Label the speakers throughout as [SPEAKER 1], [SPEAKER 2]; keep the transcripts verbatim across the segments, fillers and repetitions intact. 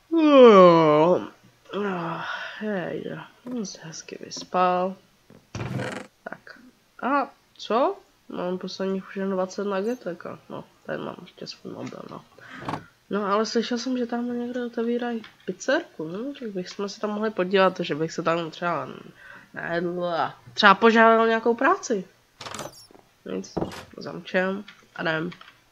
[SPEAKER 1] Oh, hej, on se hezky vyspal. Tak, a co? Mám posledních už jen dvacet nagetek, no, tady mám ještě svůj mobil, no. No, ale slyšel jsem, že tam někde otevírají pizzerku, no, tak bychom se tam mohli podívat, že bych se tam třeba najedl a třeba požádal nějakou práci. Nic, zamčem a jdem.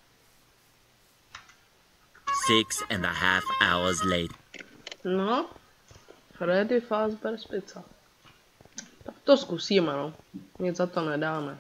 [SPEAKER 2] Six and a half hours later.
[SPEAKER 1] No, Freddy Fazbear's Pizza. Tak to zkusíme, no. Nic za to nedáme.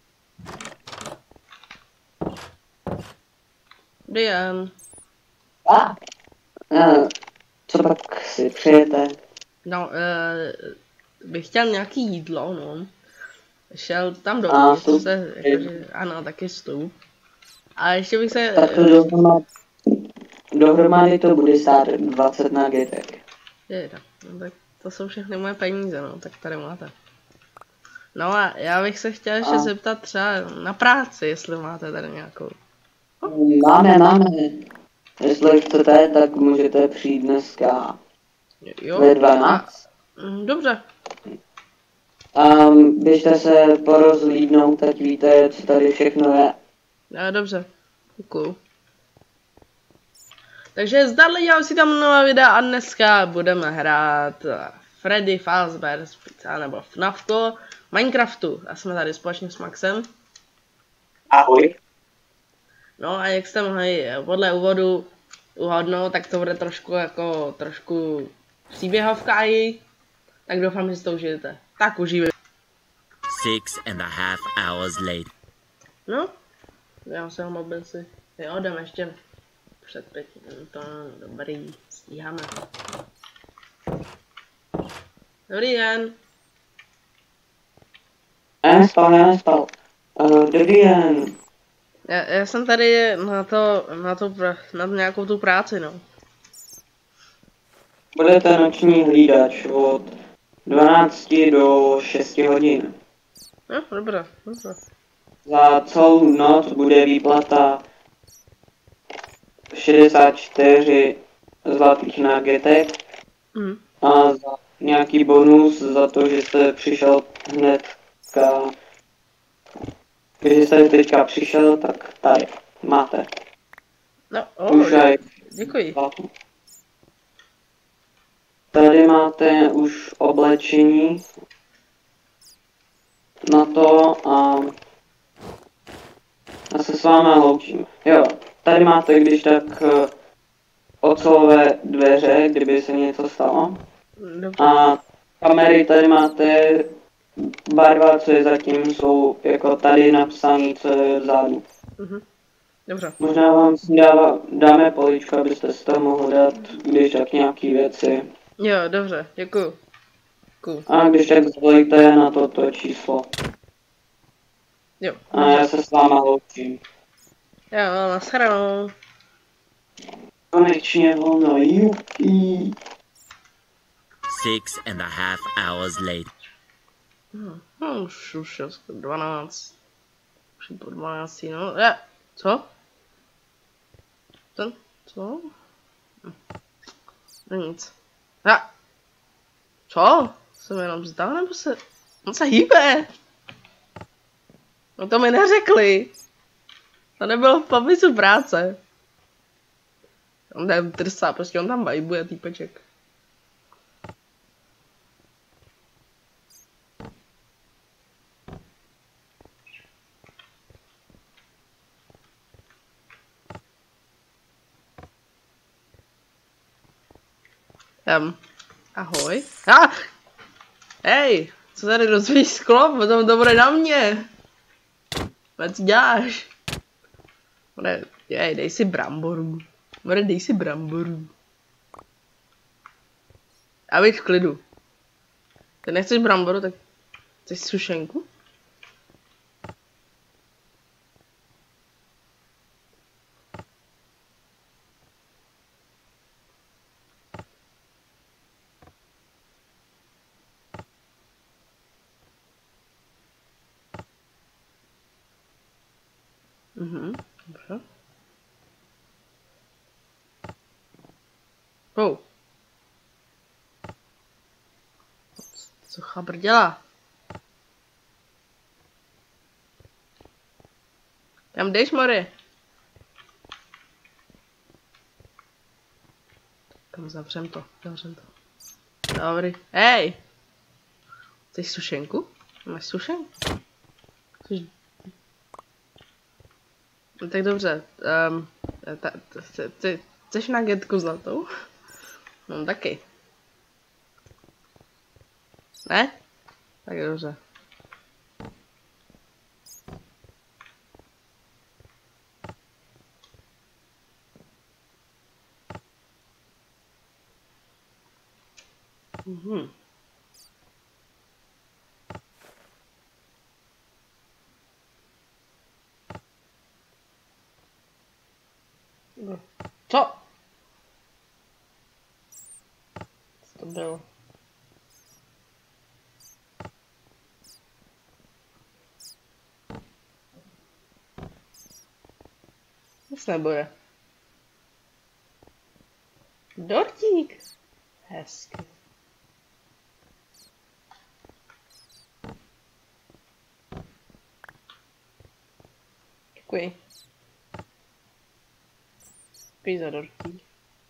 [SPEAKER 1] Dobrý den.
[SPEAKER 3] A, uh, co pak si přejete?
[SPEAKER 1] No, uh, bych chtěl nějaký jídlo, no. Šel tam
[SPEAKER 3] A,
[SPEAKER 1] dovnitř, se, jakože, ano, taky vstup. A ještě bych se...
[SPEAKER 3] Tak to dohromady, dohromady to bude stát dvacet nagetek.
[SPEAKER 1] Je, no, tak to jsou všechny moje peníze, no, tak tady máte. No a já bych se chtěl ještě
[SPEAKER 3] a.
[SPEAKER 1] zeptat třeba na práci, jestli máte tady nějakou.
[SPEAKER 3] Máme, máme. Jestli chcete, tak můžete přijít dneska
[SPEAKER 1] Jo,
[SPEAKER 3] ve dvanáct.
[SPEAKER 1] A, dobře.
[SPEAKER 3] A běžte se porozhlídnout, ať víte, co tady všechno je.
[SPEAKER 1] Já, dobře, děkuju. Takže zdarli, dělám si tam nové videa a dneska budeme hrát Freddy Fazbear's Pizza nebo F NAFko Minecraftu. A jsme tady společně s Maxem.
[SPEAKER 3] Ahoj.
[SPEAKER 1] No a jak jste mohli podle úvodu uhodnout, tak to bude trošku jako trošku příběhovka i. Tak doufám, že si to užijete. Tak užijte.
[SPEAKER 2] Six and a half hours later.
[SPEAKER 1] No, já se ho mobil si. Jo, jdem ještě před pěti minutami. Dobrý, stíháme. Dobrý den.
[SPEAKER 3] Já nespal, já nespal. Uh, dobrý den.
[SPEAKER 1] Já, já jsem tady na to, na to, na nějakou tu práci, no.
[SPEAKER 3] Budete noční hlídač od dvanácti do šesti hodin.
[SPEAKER 1] No, dobré, dobré.
[SPEAKER 3] Za celou noc bude výplata šedesát čtyři zlatých nagetek
[SPEAKER 1] Mm.
[SPEAKER 3] a za nějaký bonus za to, že jste přišel hnedka. Když jste teďka přišel, tak tady máte.
[SPEAKER 1] No, oh,
[SPEAKER 3] Už aj
[SPEAKER 1] děkuji.
[SPEAKER 3] zlatu. Tady máte už oblečení na to a já se s váma loučím. Jo, tady máte když tak uh, ocelové dveře, kdyby se něco stalo.
[SPEAKER 1] Dobře.
[SPEAKER 3] A kamery tady máte barva, co je zatím, jsou jako tady napsané, co je vzadu.
[SPEAKER 1] Mhm. Dobře.
[SPEAKER 3] Možná vám si dává, dáme poličku, abyste si tam mohli dát, když tak nějaký věci.
[SPEAKER 1] Jo, dobře, děkuju. Děkuju.
[SPEAKER 3] A když tak zvolíte na toto číslo.
[SPEAKER 1] Jo.
[SPEAKER 3] A já se s váma loučím.
[SPEAKER 1] Jo, nashledanou.
[SPEAKER 3] Konečně volno, jupi.
[SPEAKER 2] Six and a half hours later.
[SPEAKER 1] Hm, no, už, už je dvanáct. Už je po dvanácti, no. Je, co? Ten, co? Hm. No nic. Ja. Co? Jsem jenom zdal, nebo se... On se hýbe. No to mi neřekli. To nebylo v popisu práce. On tam trsá, prostě on tam vibuje, týpeček. Um, ahoj. Ah! Hej, co tady rozvíjíš sklo? Potom to bude na mě. Co děláš? Bude, jej, dej si bramboru. Bude, dej si bramboru. Já bych v klidu. Ty nechceš bramboru, tak chceš sušenku? Mhm, dobře. Oh. Co chabr dělá? Kam jdeš, Mori? Kam zavřem to, zavřem to. Dobrý. Hej! Chceš sušenku? Máš sušenku? Chceš... No, tak dobře. Um, ta, ta, ta, ta, chceš nuggetku zlatou? Mám taky. Ne? Tak dobře. Mhm. Co? Co to bylo? Nic nebude. Dortík. Hezky. Děkuji. Děkuji za dortík.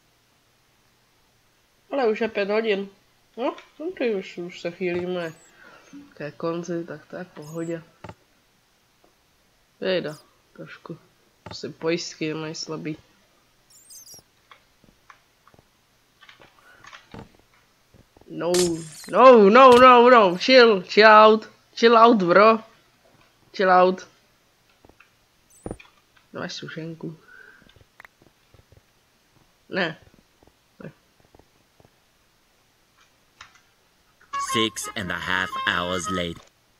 [SPEAKER 1] Ale už je pět hodin. No, to už, už se chýlíme ke konci, tak to je v pohodě. Jejda, trošku. Asi pojistky mají slabý. No, no, no, no, no, chill, chill out, chill out, bro. Chill out. Máš sušenku. Ne. Ne.
[SPEAKER 2] Six and a half hours later.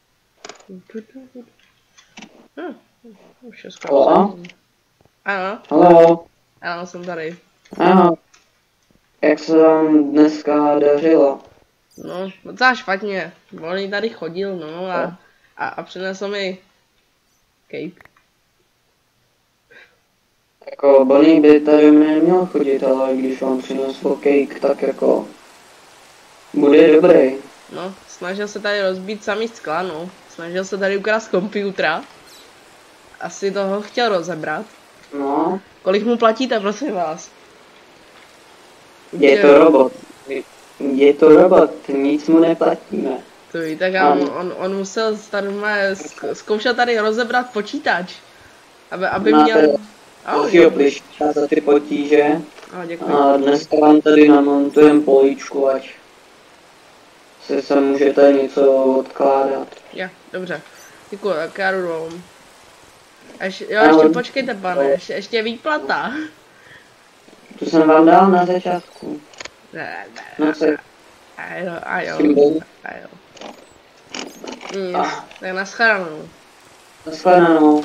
[SPEAKER 1] Hm, už je
[SPEAKER 3] Halo?
[SPEAKER 1] skoro. Ano,
[SPEAKER 3] Halo?
[SPEAKER 1] ano, jsem tady.
[SPEAKER 3] Ano. Jak se vám dneska dařilo?
[SPEAKER 1] No, docela špatně. Volný tady chodil, no, a, a, a přinesl mi cake.
[SPEAKER 3] Jako Bonnie by tady neměl chodit, ale když vám přinesl cake, tak jako bude dobrý.
[SPEAKER 1] No, snažil se tady rozbít samý skla, no. Snažil se tady ukrást komputera. Asi toho chtěl rozebrat.
[SPEAKER 3] No,
[SPEAKER 1] Kolik mu platíte, prosím vás?
[SPEAKER 3] je to robot. Je to robot, nic mu neplatíme.
[SPEAKER 1] To ví, tak a on, on, on musel tady zk- zkoušet tady rozebrat počítač. Aby, aby
[SPEAKER 3] Máte
[SPEAKER 1] měl...
[SPEAKER 3] dalšího plišťka za ty potíže.
[SPEAKER 1] A děkuji.
[SPEAKER 3] A dneska vám tady namontujem políčku, ať si se můžete něco odkládat.
[SPEAKER 1] Ja, dobře. Děkuji, tak já jdu dolů. Ještě, jo, ještě počkejte, pane, ještě, ještě je výplata.
[SPEAKER 3] To jsem vám dal na začátku.
[SPEAKER 1] Ne, ne,
[SPEAKER 3] No se,
[SPEAKER 1] a jo, a jo,
[SPEAKER 3] s tím byl.
[SPEAKER 1] a jo. Nic, tak naschledanou.
[SPEAKER 3] Naschledanou.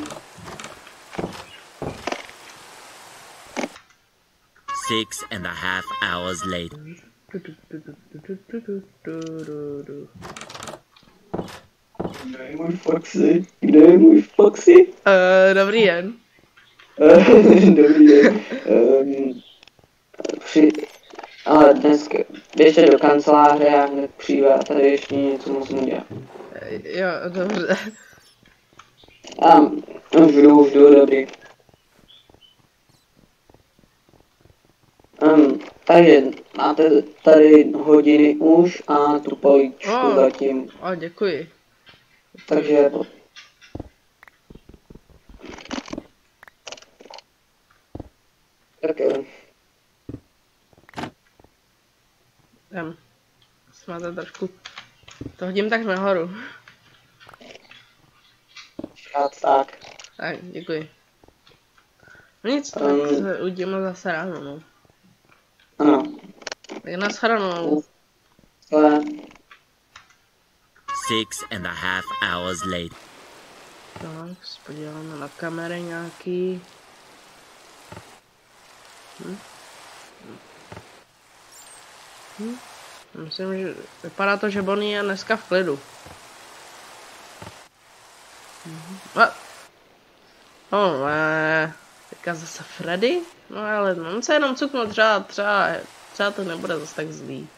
[SPEAKER 2] Six and a half hours later.
[SPEAKER 3] Kde je můj Foxy? Kde je můj Foxy?
[SPEAKER 1] Uh, dobrý den.
[SPEAKER 3] Dobrý den. Um, při... Ale dneska běžte do kanceláře, já hned přijdu a tady ještě něco musím dělat.
[SPEAKER 1] Jo, dobře.
[SPEAKER 3] A už jdu, už jdu, dobrý. Um, takže máte tady hodiny už a tu políčku
[SPEAKER 1] Oh.
[SPEAKER 3] zatím.
[SPEAKER 1] O, děkuji.
[SPEAKER 3] Takže tak jo.
[SPEAKER 1] Jdem. Máte trošku... To hodím tak nahoru.
[SPEAKER 3] Šát tak.
[SPEAKER 1] Tak, děkuji. No nic, tak
[SPEAKER 3] Um.
[SPEAKER 1] se uvidíme zase ráno, no.
[SPEAKER 3] Ano.
[SPEAKER 1] Tak naschledanou.
[SPEAKER 3] Ale
[SPEAKER 2] Six and a half hours later.
[SPEAKER 1] Tak, se podíváme na kamery nějaký. Hm? Hm? Myslím, že vypadá to, že Bonnie je dneska v klidu. Mhm. A. No, ne. Teďka zase Freddy? No ale on se jenom cuknul třeba, třeba třeba to nebude zase tak zlý.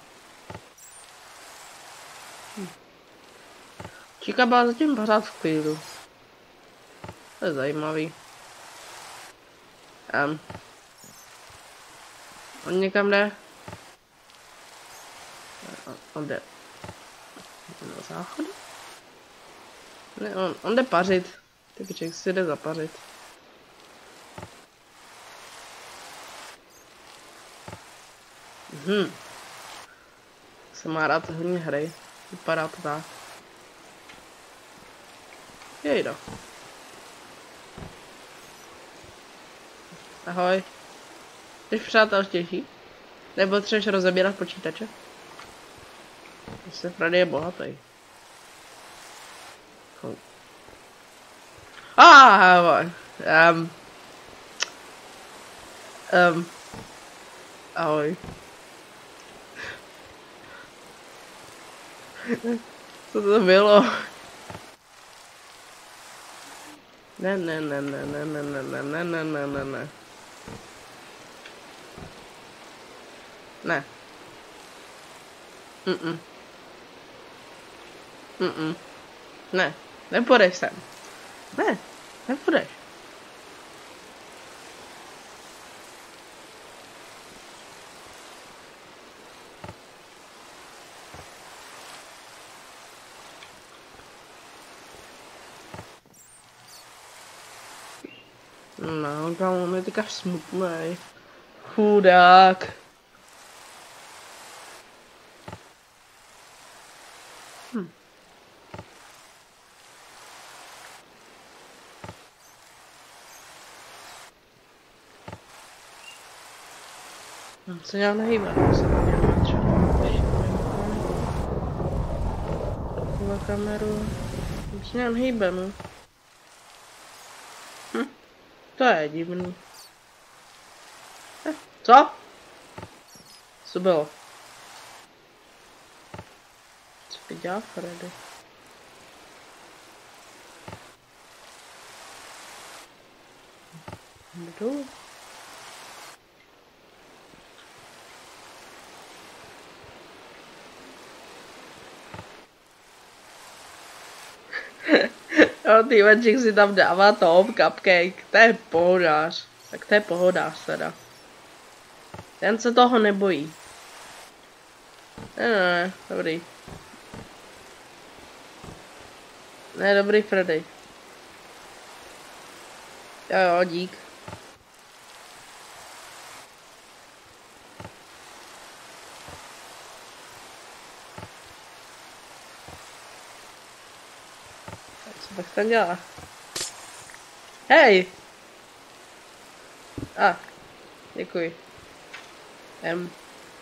[SPEAKER 1] Hm. Číka byla zatím pořád v klidu. To je zajímavý. Um. On někam jde? On, on jde na záchod? Ne, on, on jde pařit. Typiček si jde zapařit. Mhm. Se má rád hodně hry. Vypadá to tak. Jejda. Ahoj. Jsi přátelštější? Nebo chceš rozebírat počítače? Myslím, Freddy je bohatý. Oh. Ah, um, um, ahoj. Co to bylo? Ne, ne, ne, ne, ne, ne, ne, ne, ne, ne, ne, ne, ne. Ne. Mm-mm. Mm-mm. Ne, nepůjdeš sem. Ne, nepůjdeš. No, kámo, on je teďka smutnej. Chudák. Hm. On se nějak nehýbe, on se podíváme třeba na kameru. On se nějak nehýbe, no. Hm. To je divný. Eh, co? Co bylo? Co by dělal Freddy? Jdu. No, týmaček si tam dává to cupcake, to je pohodář. Tak to je pohodář teda. Ten se toho nebojí. Ne, ne, ne, dobrý. Ne, dobrý Freddy. Jo, jo, dík. Co bych tam dělala? Hej! A, ah, děkuji. Um.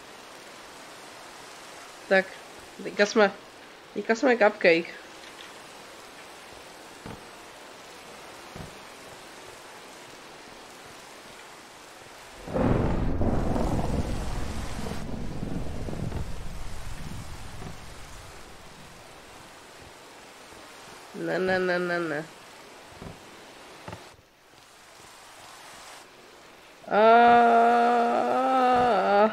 [SPEAKER 1] Tak, teďka jsme, teďka jsme cupcake. Ne, ne, ne, ne, ne. Uh...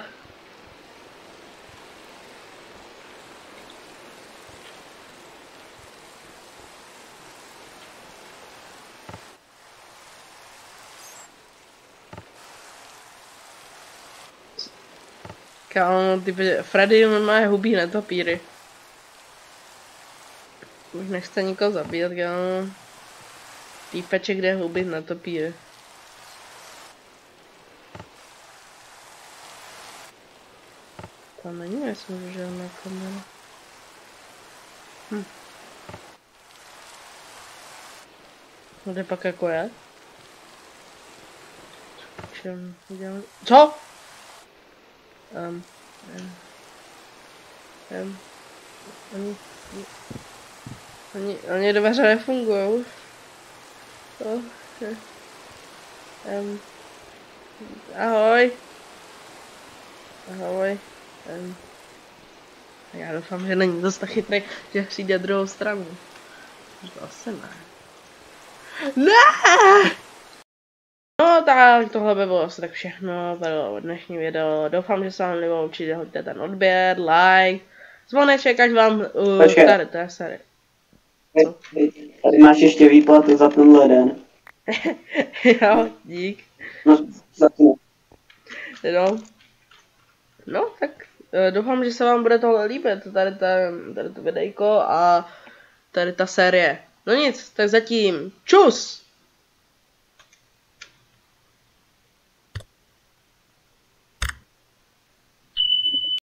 [SPEAKER 1] Kámo, ty Freddy má hubí netopíry. Už nechce nikoho zabíjet, kámo. Týpeček jde hubit netopíry. To není, jestli můžu žádná kamera. Hm. Kde pak jako je? Čem dělám? Co? Um, um, um, oni, oni, oni dveře nefungujou. Oh, um, ahoj. Ahoj. Um, já doufám, že není dost tak chytrý, že přijde druhou stranu. To asi ne. Ne! No, tak tohle by bylo asi tak všechno pro dnešní video. Doufám, že se vám líbilo, určitě hoďte ten odběr, like, zvoneček, ať vám... Uh, tady, to je sorry. Co?
[SPEAKER 3] Tady máš ještě výplatu za tenhle den.
[SPEAKER 1] Jo, dík.
[SPEAKER 3] No, za to.
[SPEAKER 1] No, no tak uh, doufám, že se vám bude tohle líbit, tady, tady, tady to videjko a tady ta série. No nic, tak zatím, čus!